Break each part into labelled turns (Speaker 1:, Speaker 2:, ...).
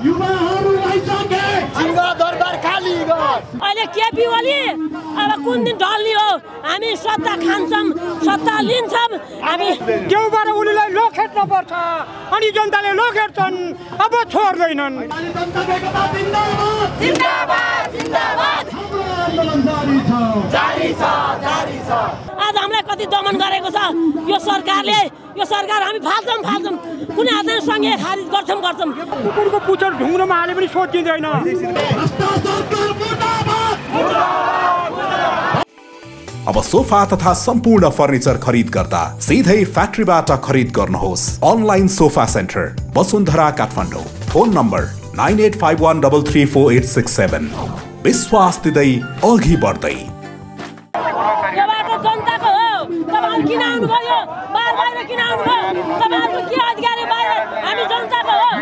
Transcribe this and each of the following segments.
Speaker 1: दरबार खाली अहिले केपी ओली अब कुन दिन ढल्ने हो हामी सत्ता खान्छौँ सत्ता लिन्छौँ हामी
Speaker 2: देउबाट उनीलाई लोखेट्न पर्छ अनि जनताले लोखेट्छन् अब छोड्दैनन्
Speaker 1: आज हामीलाई कति दमन गरेको छ यो सरकारले यो सरकार हामी फाल्छौँ कुनै आधारसँगै खारिज गर्छौँ
Speaker 2: कुकुरको पुच्छर ढुङ्ग्रोमा हाले पनि सोचिँदैन
Speaker 3: अब सोफा तथा सम्पूर्ण फर्निचर खरिद गर्दा सिधै फ्याक्ट्रीबाट खरिद गर्नुहोस् online sofa centre Vasundhara Kathmandu phone number 9851334867 विश्वास दिँदै अघि बढ्दै
Speaker 1: जनताको हो तपाईहरु किन आउनु भयो बाहिर किन आउनु भयो तपाईहरुको के अधिकार हो बाहिर हामी जनताको हो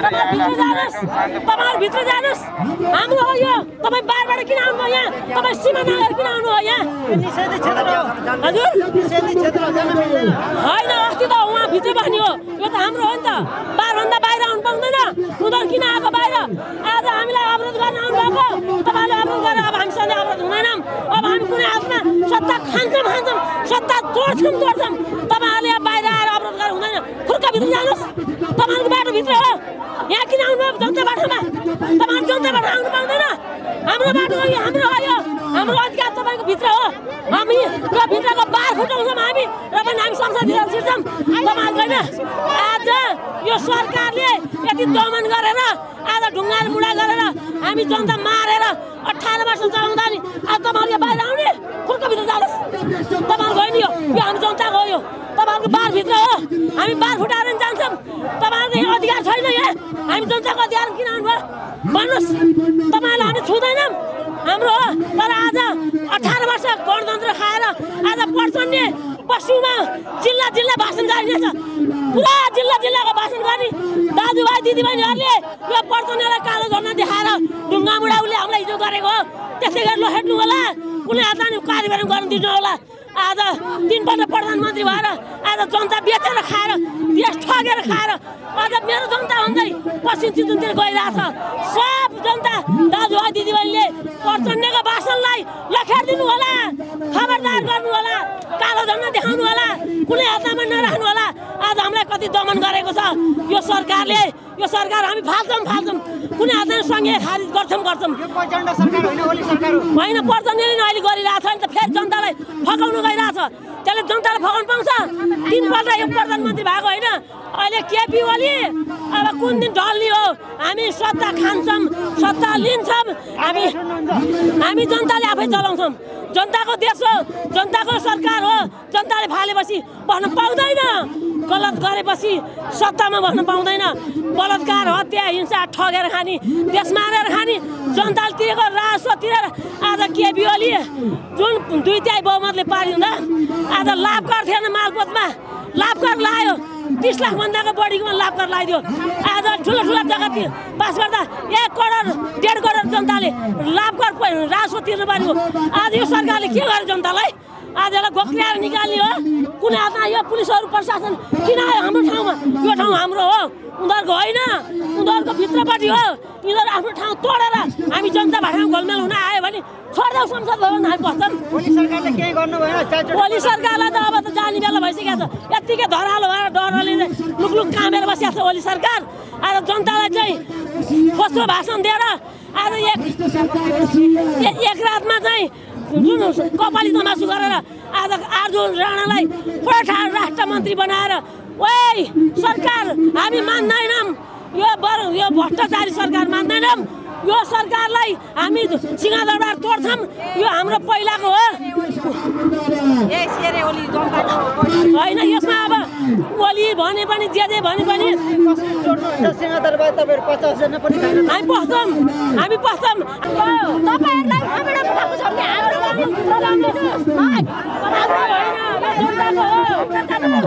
Speaker 1: तपाईहरु भित्र जानुस् हाम्रो हो यो तपाई बाहिरबाट किन आउनु भयो यहाँ तपाई सीमा नगर किन आउनु हो यहाँ निषेधित क्षेत्र हो हजुर निषेधित क्षेत्र हैन अस्ति त उहाँ भित्र बस्ने हो यो त हाम्रो हो नि त बाहिरभन्दा बाहिर आउनु पाउँदैन उनीहरु किन आएको बाहिर आज हामीलाई अवरोध गर्न आउनु भएको तपाईले अवरोध गरेर अब हामीसँग अवरोध हुँदैन अब हामी कुनै हातमा सत्ता खान्छौँ सत्ता तोड्छौँ तपाईहरुले बाहिर आएर अवरोध गरेर हुँदैन खुर्का भित्र जानुस् तपाईहरुको बाटो भित्र हो यहाँ किन आउनु भयो जनता बाटोमा तपाईहरु जनता बाटो आउनु पाउँदैन हाम्रो बाटो हो यो हाम्रो अधिकार तपाईको भित्र हो हामी यो भित्रको बार फुटाउँछौँ हामी र पनि हामी संसदतिर छिर्छौँ तपाईहरुको हैन आज यो सरकारले यति दमन गरेर आज ढुङ्गाले मुडा गरेर हामी जनता मारेर 18 वर्ष चलाउँदा नि आज तपाईहरुले बाहिर आउने खुर्का भित्र जानुस् तपाईहरुको हैन यो हामी जनताको हो यो तपाईहरुको बार भित्र हो हामी बार फुटाएर जान्छौँ तपाईहरुको अधिकार छैन यहाँ हामी जनताको अधिकार किन आउनु भयो भन्नुस् तपाईहरुले हामी छुँदैनौँ हाम्रो हो तर आज 18 वर्ष गणतन्त्र खाएर आज पर्छन्ने पश्चिममा जिल्ला भाषण गरिरहेछ पुरा जिल्लाको भाषण गर्ने दाजुभाइ दिदीबहिनीहरूले यो पर्छन्नेलाई कालो झन्डा देखाएर ढुङ्गा मुडाउले हामीलाई हिजो गरेको हो त्यसै गरी लोहेट्नु होला कुनै हातले कार्यक्रम गर्न दिनु होला आज 3 पल्ट प्रधानमन्त्री भएर आज जनता बेचेर खाएर देश ठगेर खाएर आज मेरो जनता भन्दै पश्चिम चितवनतिर गइरहेछ सब जनता दाजुभाइ दिदीबहिनीले पर्छन्नेको भाषणलाई लखेट्दिनु होला खबरदार गर्नु होला कालो झन्डा देखाउनु होला कुनै हातमा नराख्नु होला आज हामीलाई कति दमन गरेको छ यो सरकारले यो सरकार हामी फाल्छौँ कुनै आधारसँगै खारिज गर्छौँ
Speaker 2: यो प्रचण्ड सरकार होइन ओली सरकार हो
Speaker 1: होइन प्रचण्डले नै अहिले गरिरहेछ नि त फेरि जनतालाई फकाउनु गइरहेछ त्यसले जनतालाई फकाउनु पाउँछ 3 पल्ट यो प्रधानमन्त्री भएको होइन अहिले केपी ओली अब कुन दिन ढल्ने हो हामी सत्ता खान्छौँ सत्ता लिन्छौँ हामी जनताले आफै चलाउँछौँ जनताको देश हो जनताको सरकार हो जनताले फालेपछि बस्न पाउँदैन गलत गरेपछि सत्तामा बस्न पाउँदैन बलात्कार हत्या हिंसा ठगेर खाने देश मारेर खाने जनताले तिरेको राजस्व तिरेर आज केपी ओली जुन 2/3 बहुमतले पारिँदा आज लाभकर थिएन मालपोतमा लाभकर लायो 30 लाख भन्दाको बढीमा लाभकर लगाइदियो आज ठुला जग्गा पास गर्दा 1 करोड 1.5 करोड जनताले लाभकर राजस्व तिर्नु पर्यो आज यो सरकारले के गर्यो जनतालाई आज यसलाई घोक्रिएर निकाल्ने हो कुनै हातमा यो पुलिसहरू प्रशासन किन आयो हाम्रो ठाउँमा यो ठाउँ हाम्रो हो उनीहरूको होइन उनीहरूको भित्रपट्टि हो यिनीहरू आफ्नो ठाउँ तोडेर हामी जनता भाषामा गोलमेल हुन आयो भने छोड्दै संसद भवन हामी बस्छौँ
Speaker 2: ओली सरकारले केही गर्नु भएन
Speaker 1: ओली सरकारलाई त अब त जाने बेला भइसकेको छ यत्तिकै धरालो भएर डरले लुकलुक कामेर बसेको छ ओली सरकार आज जनतालाई चाहिँ कस्तो भाषण दिएर आज एक रातमा चाहिँ जुन कपाली तमासु गरेर आज अर्जुन राणालाई पुराठार राष्ट्रमन्त्री बनाएर ओइ सरकार हामी मान्दैनौँ यो भ्रष्टाचारी सरकार मान्दैनौँ यो सरकारलाई हामी सिंहदरबार तोड्छौँ यो हाम्रो पहिलाको हो होइन यसमा अब ओली भने पनि जे भने पनि
Speaker 2: सिंहदरबार तपाईहरु 50 जना पनि
Speaker 1: हामी पस्छौँ तपाईहरुलाई हामीलाई पठाएको छ भने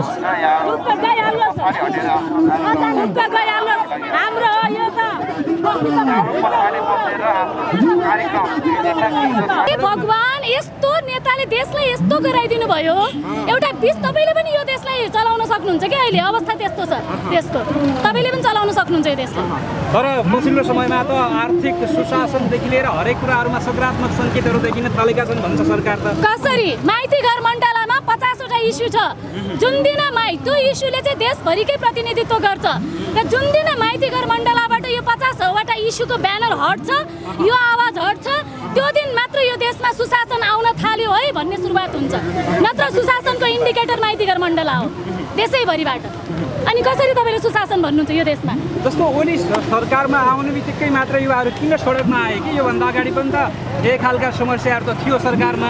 Speaker 1: हाम्रो हो यो त
Speaker 4: भगवान यस्तो नेताले देशलाई यस्तो गराइदिनु भयो एउटा बिच तपाईले पनि यो देशलाई चलाउन सक्नुहुन्छ के अहिले अवस्था त्यस्तो छ देशको तपाईले पनि चलाउन सक्नुहुन्छ यो देशलाई
Speaker 5: तर पछिल्लो समयमा त आर्थिक सुशासनदेखि लिएर हरेक कुराहरुमा सकारात्मक संकेतहरु देखिन थालेका छन् भन्छ सरकार त
Speaker 4: कसरी माइती घर मण्डलामा 50 वटा इस्यु छ जुन दिन त्यो इस्युले चाहिँ देशभरिकै प्रतिनिधित्व गर्छ र जुन दिन माइती घर मण्डलाबाट यो 50 वटा इस्युको ब्यानर हट्छ यो आवाज हट्छ त्यो दिन मात्र यो देशमा सुशासन आउन थाल्यो है भन्ने सुरुवात हुन्छ नत्र सुशासनको इन्डिकेटर माइती घर मण्डला हो देशैभरिबाट अनि कसरी तपाईले सुशासन भन्नुहुन्छ यो देशमा
Speaker 5: जस्तो ओली सरकारमा आउने बित्तिकै मात्र युवाहरू किन सडकमा आए कि यो भन्दा अगाडि पनि त एक खालका समस्याहरू त थियो सरकारमा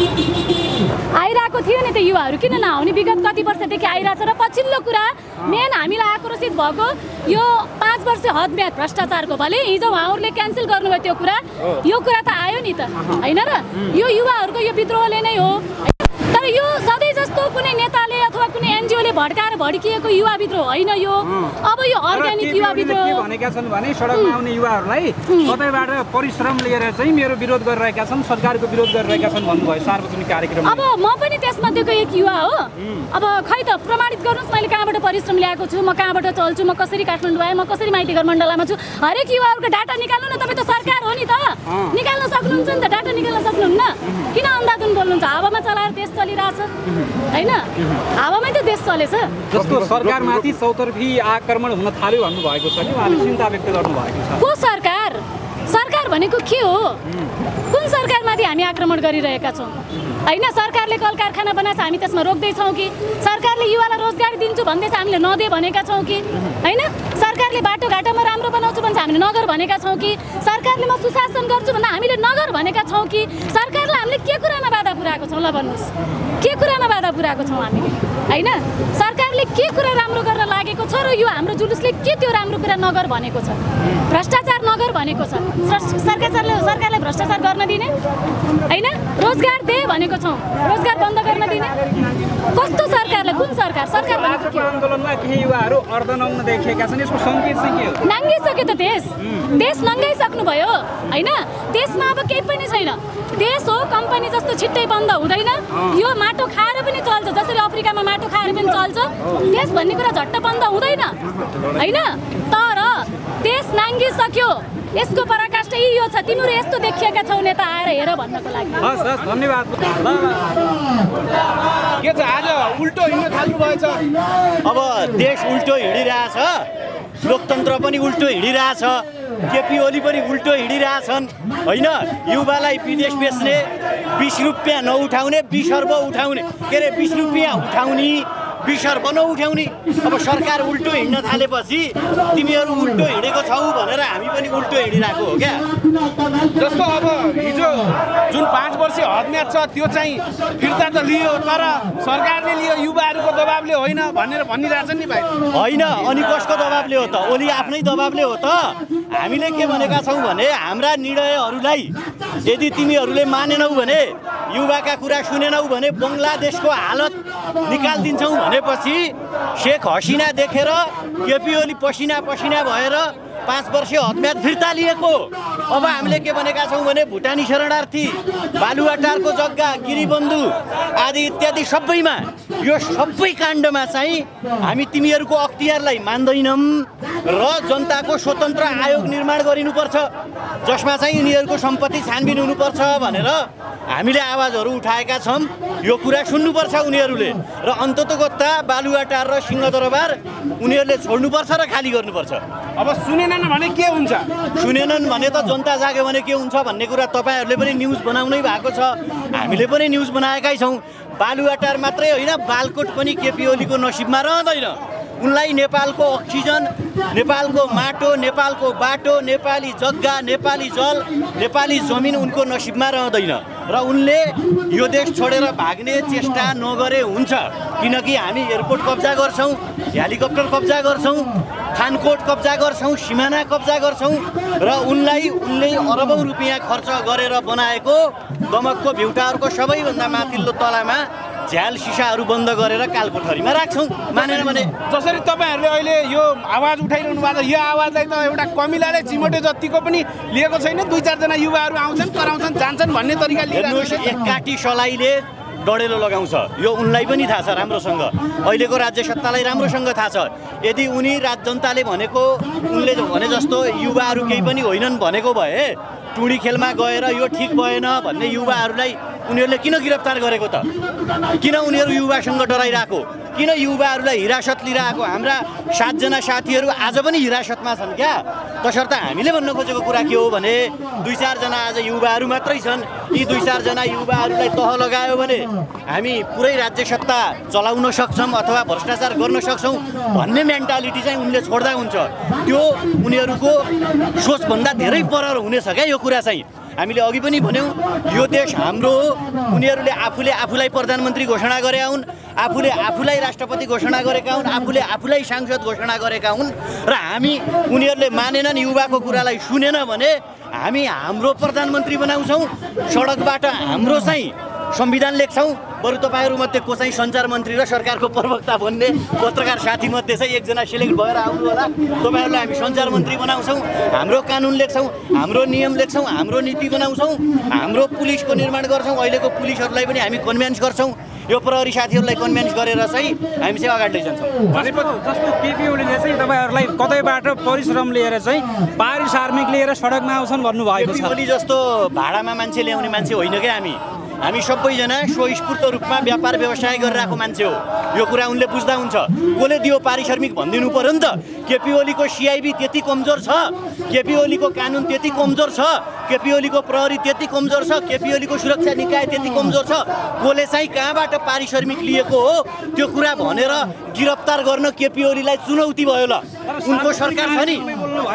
Speaker 4: आइराको थियो नि त युवाहरू किन नआउने विगत कति वर्षदेखि आइराछ र पछिल्लो कुरा मेन हामीलाई आक्रोशित भएको यो 5 वर्ष हदम्याद भ्रष्टाचारको भले हिजो उहाँहरूले क्यान्सल गर्नुभयो त्यो कुरा यो कुरा त आयो नि त हैन र यो युवाहरूको यो विद्रोहले नै हो तर यो सधैँ जस्तो कुनै नेताले अथवा कुनै एनजिओले भड्काएर भड्किएको युवा विद्रोह होइन यो अब यो अर्ग्यानिक युवा विद्रोह
Speaker 5: भनेका छन् भने सडकमा आउने युवाहरूलाई कतैबाट परिश्रम लिएर चाहिँ मेरो विरोध गरिरहेका छन् सरकारको विरोध गरिरहेका छन् भन्नुभयो सार्वजनिक कार्यक्रममा
Speaker 4: अब म पनि त्यसमध्येको एक युवा हो अब खै त प्रमाणित गर्नुस् मैले कहाँबाट परिश्रम ल्याएको छु म कहाँबाट चल्छु म कसरी काठमाडौँ आएँ म कसरी माइती घर मण्डलामा छु हरेक युवाहरूको डाटा निकाल्नु न तपाईँ त सरकार हो नि त निकाल्न सक्नुहुन्छ नि त डाटा निकाल्न सक्नुहुन्न किन अन्धाधुन बोल्नुहुन्छ हावामा चलाएर देश चलिरहेछ हैन हावामै त देश चलेछ
Speaker 5: जस्तो सरकारमाथि चौतर्फी आक्रमण हुन थाल्यो भन्नुभएको छ कि उहाँले चिन्ता व्यक्त गर्नुभएको छ
Speaker 4: को सरकार भनेको के हो कुन सरकारमाथि हामी आक्रमण गरिरहेका छौँ हैन सरकारले कल कारखाना बनाछ हामी त्यसमा रोक्दैछौँ कि सरकारले युवालाई रोजगारी दिन्छु भन्दैछ हामीले नदे भनेका छौँ कि हैन सरकारले बाटोघाटोमा राम्रो बनाउँछु भन्छ हामीले नगर भनेका छौँ कि सरकारले म सुशासन गर्छु भन्दा हामीले नगर भनेका छौँ कि सरकारलाई हामीले के कुरामा बाधा पुर्याएको छौँ ल भन्नुहोस् के कुरामा बाधा पुर्याएको छौँ हामीले हैन सरकारले के कुरा राम्रो गर्न लागेको छ र यो हाम्रो जुलुसले के त्यो राम्रो कुरा नगर भनेको छ भ्रष्टाचार नगर भनेको छ सरकारले भ्रष्टाचार गर्न दिने हैन रोजगार दे भनेको छौँ रोजगार बन्द गर्न दिने कस्तो सरकारले कुन सरकार भनेको के
Speaker 5: आन्दोलनमा केही युवाहरू अर्धनग्न देखिएका छन् यसको संकेत चाहिँ के हो
Speaker 4: नाङ्गिसक्यो त देश नङ्गाइसक्नु भयो हैन देशमा अब केही पनि छैन देश हो कम्पनी जस्तो छिट्टै बन्द हुँदैन यो माटो खाएर पनि चल्छ जसरी अफ्रिकामा माटो खाएर पनि चल्छ देश भन्ने कुरा झट्ट बन्द हुँदैन हैन तर देश नाङ्गिसक्यो यसको पराकाष्ठा यो छ तिमीहरू यस्तो देखिएका छौ नेता आएर हेर भन्नको लागि
Speaker 5: हस् धन्यवाद
Speaker 6: के छ आज उल्टो हिँड्न थाल्नु भएछ अब देश उल्टो हिँडिरहेछ लोकतन्त्र पनि उल्टो हिँडिरहेछ केपी ओली पनि उल्टो हिँडिरहेछन् हैन युवालाई विदेश बेच्ने 20 रुपैयाँ नउठाउने 20 अर्ब उठाउने के अरे 20 रुपैयाँ उठाउने 20 अर्ब नउठाउने अब सरकार उल्टो हिँड्न थालेपछि तिमीहरू उल्टो हिँडेको छौ भनेर हामी पनि उल्टो हिँडिरहेको हो क्या
Speaker 7: जस्तो अब हिजो जुन 5 वर्ष हदम्याद छ त्यो चाहिँ फिर्ता त लियो तर सरकारले लियो युवाहरूको दबाबले होइन भनेर भनिरहेछन् नि भाइ
Speaker 6: होइन अनि कसको दबाबले हो त ओली आफ्नै दबाबले हो त हामीले के भनेका छौँ भने हाम्रा निर्णयहरूलाई यदि तिमीहरूले मानेनौ भने युवाका कुरा सुनेनौ भने बङ्गलादेशको हालत निकालिदिन्छौ भनेपछि शेख हसिना देखेर केपी ओली पसिना भएर 5 वर्ष हदम्याद फिर्ता लिएको अब हामीले के भनेका छौँ भने भुटानी शरणार्थी बालुवाटारको जग्गा गिरिबन्धु आदि इत्यादि सबैमा यो सबै काण्डमा चाहिँ हामी तिमीहरूको अख्तियारलाई मान्दैनौँ र जनताको स्वतन्त्र आयोग निर्माण गरिनुपर्छ जसमा चाहिँ यिनीहरूको सम्पत्ति छानबिन हुनुपर्छ भनेर हामीले आवाजहरू उठाएका छौँ यो कुरा सुन्नुपर्छ उनीहरूले र अन्ततोगत्ता बालुवाटार र सिंहदरबार उनीहरूले छोड्नुपर्छ र खाली गर्नुपर्छ
Speaker 7: अब सुनेनन् भने के हुन्छ
Speaker 6: सुनेनन् भने त जनता जाग्यो भने के हुन्छ भन्ने कुरा तपाईहरूले पनि न्युज बनाउनै भएको छ हामीले पनि न्युज बनाएकै छौँ बालुवाटार मात्रै होइन बालकोट पनि केपी ओलीको नसिबमा रहँदैन उनलाई नेपालको अक्सिजन नेपालको माटो नेपालको बाटो नेपाली जग्गा नेपाली जल नेपाली जमिन उनको नसिबमा रहँदैन र उनले यो देश छोडेर भाग्ने चेष्टा नगरे हुन्छ किनकि हामी एयरपोर्ट कब्जा गर्छौँ हेलिकप्टर कब्जा गर्छौँ खानकोट कब्जा गर्छौँ सिमाना कब्जा गर्छौँ र उनले अरबौँ रुपियाँ खर्च गरेर बनाएको दमकको भिउटाहरूको सबैभन्दा माथिल्लो तलामा झ्याल सिसाहरू बन्द गरेर कालकोठरीमा राख्छौँ मानेन भने।
Speaker 7: जसरी तपाईँहरूले अहिले यो आवाज उठाइरहनु भएको छ, यो आवाजलाई त एउटा कमिलाले चिमोटे जतिको पनि लिएको छैन। 2-4 जना युवाहरू आउँछन्, कराउँछन्, जान्छन् भन्ने तरिका लिएको छ।
Speaker 6: एकाटी सलाइले डढेलो लगाउँछ, यो उनलाई पनि थाहा छ राम्रोसँग, अहिलेको राज्य सत्तालाई राम्रोसँग थाहा छ। यदि उनी जनताले भनेको उनले भने जस्तो युवाहरू केही पनि होइनन् भनेको भए टुडी खेलमा गएर यो ठिक भएन भन्ने युवाहरूलाई उनीहरूले किन गिरफ्तार गरेको त? किन उनीहरू युवासँग डराइरहेको? किन युवाहरूलाई हिरासत लिइरहेको? हाम्रा 7 जना साथीहरू आज पनि हिरासतमा छन् क्या। तसर्थ हामीले भन्न खोजेको कुरा के हो भने 2-4 जना आज युवाहरू मात्रै छन्। यी 2-4 जना युवाहरूलाई तह लगायो भने हामी पुरै राज्य सत्ता चलाउन सक्छौँ अथवा भ्रष्टाचार गर्न सक्छौँ भन्ने मेन्टालिटी चाहिँ उनले छोड्दा हुन्छ। त्यो उनीहरूको सोचभन्दा धेरै पर हुनेछ क्या यो कुरा चाहिँ। हामीले अघि पनि भन्यौँ यो देश हाम्रो हो। उनीहरूले आफूलाई प्रधानमन्त्री घोषणा गरे हुन्, आफूलाई राष्ट्रपति घोषणा गरेका हुन्, आफूलाई सांसद घोषणा गरेका हुन् र हामी उनीहरूले मानेनन्, युवाको कुरालाई सुनेन भने हामी हाम्रो प्रधानमन्त्री बनाउँछौँ, सडकबाट हाम्रो चाहिँ संविधान लेख्छौँ। बरु तपाईँहरूमध्ये को चाहिँ सञ्चार मन्त्री र सरकारको प्रवक्ता बन्ने पत्रकार साथीमध्ये चाहिँ एकजना सिलेक्ट भएर आउनु होला। तपाईँहरूलाई हामी सञ्चार मन्त्री बनाउँछौँ, हाम्रो कानुन लेख्छौँ, हाम्रो नियम लेख्छौँ, हाम्रो नीति बनाउँछौँ, हाम्रो पुलिसको निर्माण गर्छौँ। अहिलेको पुलिसहरूलाई पनि हामी कन्भिन्स गर्छौँ, यो प्रहरी साथीहरूलाई कन्भिन्स गरेर चाहिँ हामी चाहिँ अगाडि लैजान्छौँ।
Speaker 5: जस्तो केपी ओलीले चाहिँ तपाईँहरूलाई कतैबाट परिश्रम लिएर चाहिँ पारिश्रमिक लिएर सडकमा आउँछन् भन्नुभएको छ।
Speaker 6: केपी ओली जस्तो भाडामा मान्छे ल्याउने मान्छे होइन क्या हामी सबैजना स्वस्फूर्त रूपमा व्यापार व्यवसाय गरिरहेको मान्छे हो। यो कुरा उनले बुझ्दा हुन्छ। कसले दियो पारिश्रमिक भनिदिनु पर्यो नि त। केपी ओलीको सिआइबी त्यति कमजोर छ, केपी ओलीको कानुन त्यति कमजोर छ, केपी ओलीको प्रहरी त्यति कमजोर छ, केपी ओलीको सुरक्षा निकाय त्यति कमजोर छ। कसले चाहिँ कहाँबाट पारिश्रमिक लिएको हो त्यो कुरा भनेर गिरफ्तार गर्न केपी ओलीलाई चुनौती भयो। ल उनको सरकार छ नि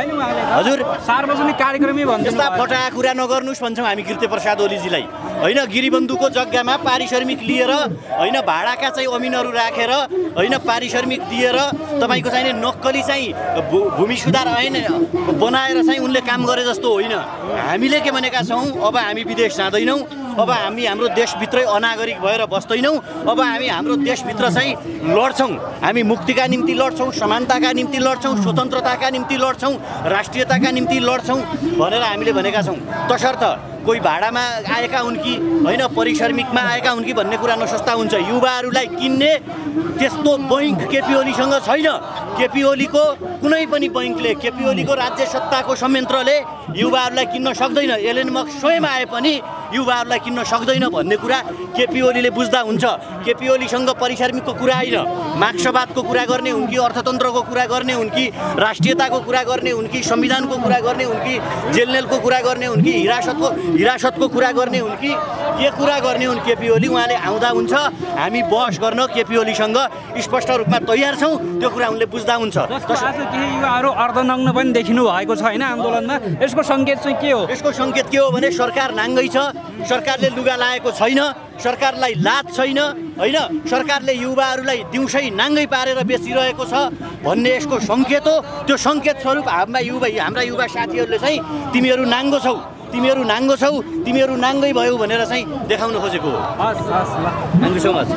Speaker 6: हजुर,
Speaker 5: सार्वजनिक कार्यक्रमै भन्छ
Speaker 6: यस्ता फटाहा कुरा नगर्नुहोस् भन्छौँ हामी कीर्तिप्रसाद ओलीजीलाई। होइन गिरीबन्धुको जग्गामा पारिश्रमिक लिएर होइन भाडाका चाहिँ अमिनहरू राखेर होइन पारिश्रमिक दिएर तपाईँको चाहिँ नक्कली चाहिँ भूमि सुधार ऐन बनाएर चाहिँ उनले काम गरे जस्तो होइन। हामीले के भनेका छौँ, अब हामी विदेश जाँदैनौँ, अब हामी हाम्रो देशभित्रै अनागरिक भएर बस्दैनौँ, अब हामी हाम्रो देशभित्र चाहिँ लड्छौँ, हामी मुक्तिका निम्ति लड्छौँ, समानताका निम्ति लड्छौँ, स्वतन्त्रताका निम्ति लड्छौँ, राष्ट्रियताका निम्ति लड्छौँ भनेर हामीले भनेका छौँ। तसर्थ कोही भाडामा आएका हुन् कि होइन पारिश्रमिकमा आएका हुन् कि भन्ने कुरा नसोच्दा हुन्छ। युवाहरूलाई किन्ने त्यस्तो बैङ्क केपी ओलीसँग छैन। केपी ओलीको कुनै पनि बैङ्कले, केपी ओलीको राज्य सत्ताको संयन्त्रले युवाहरूलाई किन्न सक्दैन। एलेन मस्क स्वयं आए पनि युवाहरूलाई किन्न सक्दैन भन्ने कुरा केपी ओलीले बुझ्दा हुन्छ। केपी ओलीसँग पारिश्रमिकको कुरा होइन, मार्क्सवादको कुरा गर्ने हुन् कि अर्थतन्त्रको कुरा गर्ने हुन् कि राष्ट्रियताको कुरा गर्ने हुन् कि संविधानको कुरा गर्ने हुन् कि जेलनेलको कुरा गर्ने हुन् कि हिरासतको कुरा गर्ने हुन् कि के कुरा गर्ने हुन् केपी ओली उहाँले आउँदा हुन्छ। हामी बहस गर्न केपी ओलीसँग स्पष्ट रूपमा तयार छौँ। त्यो कुरा उनले बुझ्दा हुन्छ।
Speaker 5: आज केही युवाहरू अर्धनग्न पनि देखिनु भएको छ होइन आन्दोलनमा, यसको सङ्केत चाहिँ के हो?
Speaker 6: यसको सङ्केत के हो भने सरकार नाङ्गै छ, सरकारले लुगा लाएको छैन, सरकारलाई लाज छैन होइन, सरकारले युवाहरूलाई दिउँसै नाङ्गै पारेर बेचिरहेको छ भन्ने यसको सङ्केत हो। त्यो सङ्केत स्वरूप हाम्रा युवा साथीहरूले चाहिँ तिमीहरू नाङ्गो छौ, तिमीहरू नाङ्गो छौ, तिमीहरू नाङ्गै भयो भनेर चाहिँ देखाउन खोजेको हो। Thank you so much.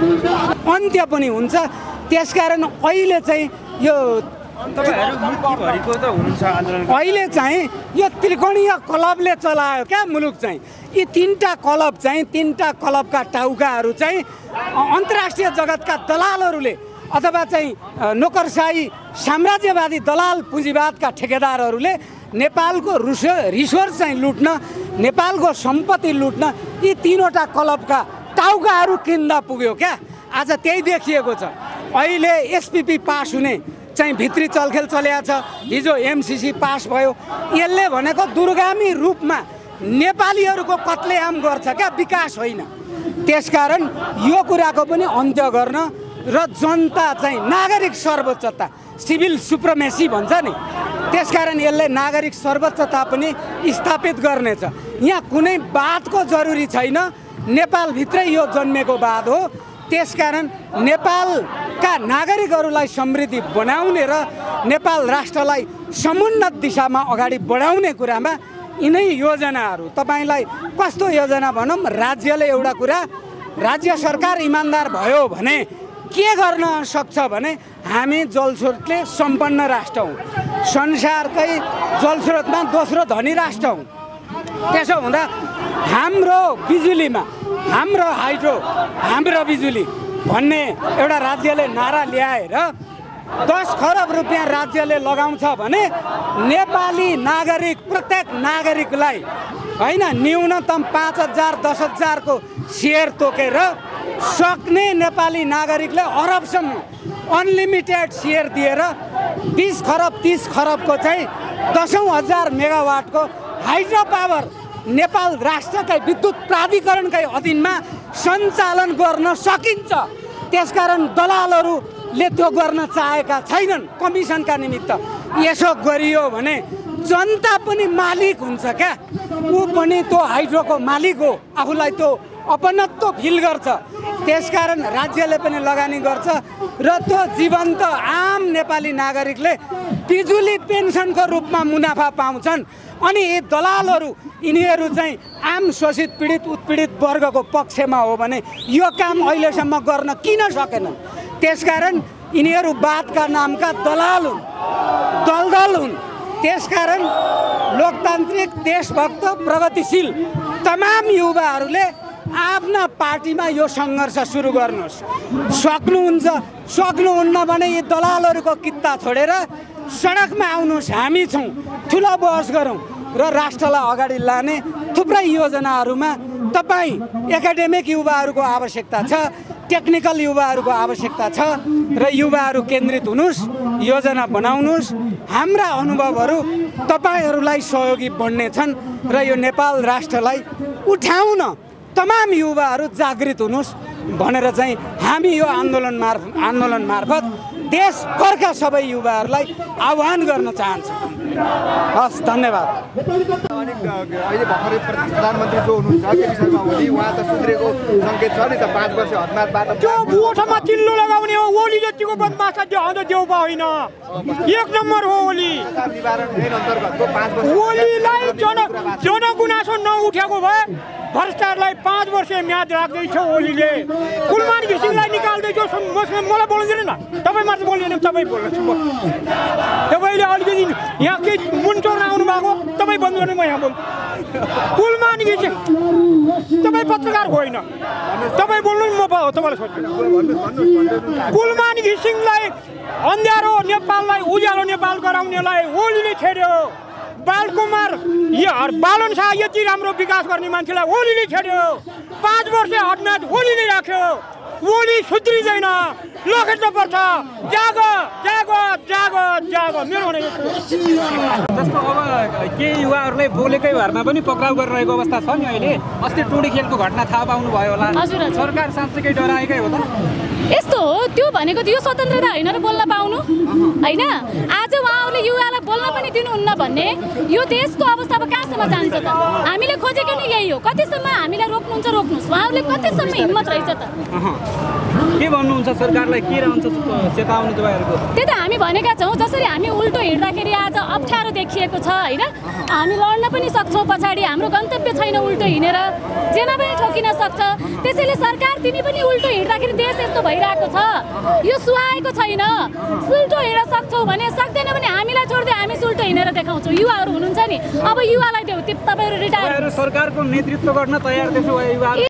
Speaker 2: अन्त्य पनि हुन्छ। त्यसकारण अहिले चाहिँ यो अहिले चाहिँ यो त्रिकोणीय क्लबले चलायो क्या मुलुक चाहिँ। यी तीनटा क्लबका टाउकाहरू चाहिँ अन्तर्राष्ट्रिय जगतका दलालहरूले अथवा चाहिँ नोकरशाही साम्राज्यवादी दलाल पुँजीवादका ठेकेदारहरूले नेपालको रिसोर्स चाहिँ लुट्न, नेपालको सम्पत्ति लुट्न यी तीनवटा क्लबका टाउकाहरू किन्दा पुग्यो क्या। आज त्यही देखिएको छ। अहिले एसपिपी पास हुने चाहिँ भित्री चलखेल चलेको छ। हिजो एमसिसी पास भयो। यसले भनेको दूरगामी रूपमा नेपालीहरूको कत्लेआम गर्छ क्या, विकास होइन। त्यसकारण यो कुराको पनि अन्त्य गर्न र जनता चाहिँ नागरिक सर्वोच्चता, सिभिल सुप्रिमेसी भन्छ नि, त्यसकारण यसले नागरिक सर्वोच्चता पनि स्थापित गर्नेछ। यहाँ कुनै वादको जरुरी छैन, नेपालभित्रै यो जन्मेको वाद हो। त्यसकारण नेपालका नागरिकहरूलाई समृद्धि बनाउने र नेपाल राष्ट्रलाई समुन्नत दिशामा अगाडि बढाउने कुरामा यिनै योजनाहरू। तपाईँलाई कस्तो योजना भनौँ, राज्यले एउटा कुरा राज्य सरकार इमान्दार भयो भने के गर्न सक्छ भने हामी जलस्रोतले सम्पन्न राष्ट्र हौँ, संसारकै जलस्रोतमा दोस्रो धनी राष्ट्र हौँ। त्यसो हुँदा हाम्रो बिजुलीमा हाम्रो हाइड्रो हाम्रो बिजुली भन्ने एउटा राज्यले नारा ल्याएर 10 खरब रुपियाँ राज्यले लगाउँछ भने नेपाली नागरिक प्रत्येक नागरिकलाई हैन न्यूनतम 5,000 10,000 को सेयर तोकेर सक्ने नेपाली नागरिकले अरबसम्म अनलिमिटेड सेयर दिएर 20 खरब 30 खरबको चाहिँ 10,000 मेगावाटको हाइड्रो पावर नेपाल राष्ट्रकै विद्युत प्राधिकरणकै अधीनमा सञ्चालन गर्न सकिन्छ। त्यसकारण दलालहरूले त्यो गर्न चाहेका छैनन् कमिसनका निमित्त। यसो गरियो भने जनता पनि मालिक हुन्छ क्या, ऊ पनि त्यो हाइड्रोको मालिक हो, आफूलाई त्यो अपनत्व फिल गर्छ। त्यसकारण राज्यले पनि लगानी गर्छ र त्यो जीवन्त आम नेपाली नागरिकले बिजुली पेन्सनको रूपमा मुनाफा पाउँछन्। अनि यी दलालहरू यिनीहरू चाहिँ आम शोषित पीडित उत्पीडित वर्गको पक्षमा हो भने यो काम अहिलेसम्म गर्न किन सकेनन्? त्यसकारण यिनीहरू वादका नामका दलाल हुन्, दलदल हुन्। त्यसकारण लोकतान्त्रिक देशभक्त प्रगतिशील तमाम युवाहरूले आफ्ना पार्टीमा यो सङ्घर्ष सुरु गर्नुहोस्। सक्नुहुन्छ, सक्नुहुन्न भने यी दलालहरूको कित्ता छोडेर सडकमा आउनुहोस्। हामी छौँ, ठुलो बहस गरौँ र राष्ट्रलाई अगाडि लाने थुप्रै योजनाहरूमा तपाईँ एकाडेमिक युवाहरूको आवश्यकता छ, टेक्निकल युवाहरूको आवश्यकता छ र युवाहरू केन्द्रित हुनुहोस्, योजना बनाउनुहोस्। हाम्रा अनुभवहरू तपाईँहरूलाई सहयोगी बन्नेछन् र यो नेपाल राष्ट्रलाई उठाउन तमाम युवाहरू जागृत हुनुहोस् भनेर चाहिँ हामी यो आन्दोलन मार्फत देशभरका सबै युवाहरूलाई आह्वान गर्न चाहन्छौँ। हस्, धन्यवाद।
Speaker 8: अहिले भर्खरै प्रधानमन्त्री जो हुनुहुन्छ केपी शर्मा ओली, उहाँ त सुध्रेको सङ्केत छ नि त 5 वर्ष हदमातबाट।
Speaker 9: त्यो गोठमा चिल्लो लगाउने हो, ओली जतिको बदमास देउपा होइन, 1 नम्बर हो ओली। ओलीलाई जनगुनासो नउठेको भए भ्रष्टाचारलाई 5 वर्ष म्याद राख्दैछ ओलीले। कुलमान घिसिङलाई निकाल्दैछ। मलाई बोल्नु दिनु न, तपाईँ मात्र बोल्दैन, तपाईँ बोल्नुहोस्। तपाईँले अलिकति यहाँ के मुन्टो आउनु भएको, तपाईँ बन्द गर्नु, म यहाँ बोल्नु। कुलमान घिसिङ तपाईँ पत्रकार होइन, तपाईँ बोल्नु, म तपाईँलाई सोध्छु। कुलमान घिसिङलाई अन्ध्यारो नेपाललाई उज्यालो नेपाल गराउनेलाई ओलीले छेड्यो। बालकुमार बालन शाह यति राम्रो विकास गर्ने मान्छेलाई ओलीले छेड्यो। 5 वर्ष हदम्याद ओलीले राख्यो। ओली सुध्रिँदैन, लखेट्न पर्छ। जाग जाग जाग जाग मेरो भने
Speaker 5: जस्तो अब केही युवाहरूले बोलेकै भरमा पनि पक्राउ गरिरहेको अवस्था छ नि अहिले। अस्ति टोडी खेलको घटना थाहा पाउनु भयो होला। सरकार साँच्चै डराएकै हो त?
Speaker 4: यस्तो हो, त्यो भनेको यो स्वतन्त्रता होइन र बोल्न पाउनु होइन। आज उहाँहरूले युवालाई बोल्न पनि दिनुहुन्न भन्ने यो देशको अवस्था अब कहाँसम्म जान्छ त? हामीले खोजेको नै यही हो। कतिसम्म हामीलाई रोक्नुहुन्छ रोक्नुहोस्, उहाँहरूले कतिसम्म हिम्मत रहेछ त?
Speaker 5: के भन्नुहुन्छ सरकारलाई, के रहन्छ चेताउनु तपाईँहरूको?
Speaker 4: त्यही त हामी भनेका छौँ। जसरी हामी उल्टो हिँड्दाखेरि आज अप्ठ्यारो देखिएको छ होइन, हामी लड्न पनि सक्छौँ पछाडि। हाम्रो गन्तव्य छैन उल्टो हिँडेर, जेमा पनि ठोकिन सक्छ। त्यसैले सरकार तिमी पनि उल्टो हिँड्दाखेरि देश यस्तो भइरहेको छ, यो सुहाएको छैन। उल्टो हिँड्न सक्छौ भने, सक्दैन भने हामीलाई छोड्दै हामी उल्टो हिँडेर देखाउँछौँ। युवाहरू हुनुहुन्छ नि, अब युवालाई देऊ, तपाईँहरू रिटायर।
Speaker 5: सरकारको नेतृत्व गर्न तयार त्यसो भए युवा